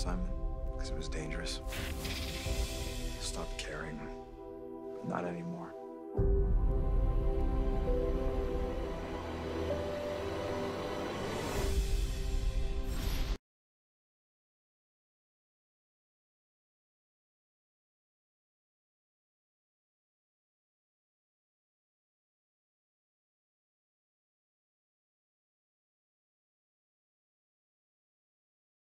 assignment because it was dangerous. Stopped caring. Not anymore.